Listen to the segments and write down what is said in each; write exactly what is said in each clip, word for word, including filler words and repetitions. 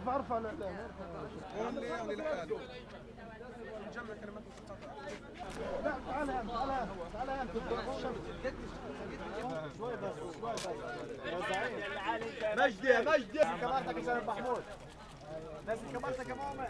مجدي يا مجدي كاميرتك يا شباب محمود ناس كاميرتك يا مؤمن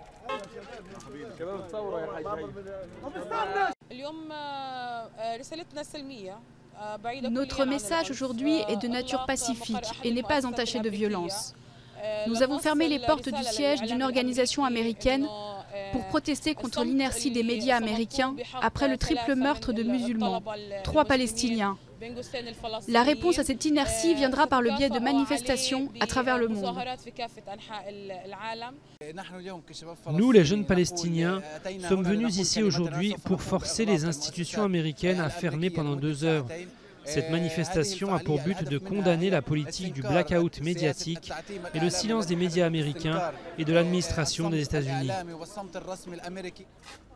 شباب تصوروا يا حاج اليوم رسالتنا السلمية. Notre message aujourd'hui est de nature pacifique et n'est pas entaché de violence. Nous avons fermé les portes du siège d'une organisation américaine pour protester contre l'inertie des médias américains après le triple meurtre de musulmans, trois Palestiniens. La réponse à cette inertie viendra par le biais de manifestations à travers le monde. Nous, les jeunes Palestiniens, sommes venus ici aujourd'hui pour forcer les institutions américaines à fermer pendant deux heures. Cette manifestation a pour but de condamner la politique du blackout médiatique et le silence des médias américains et de l'administration des États-Unis.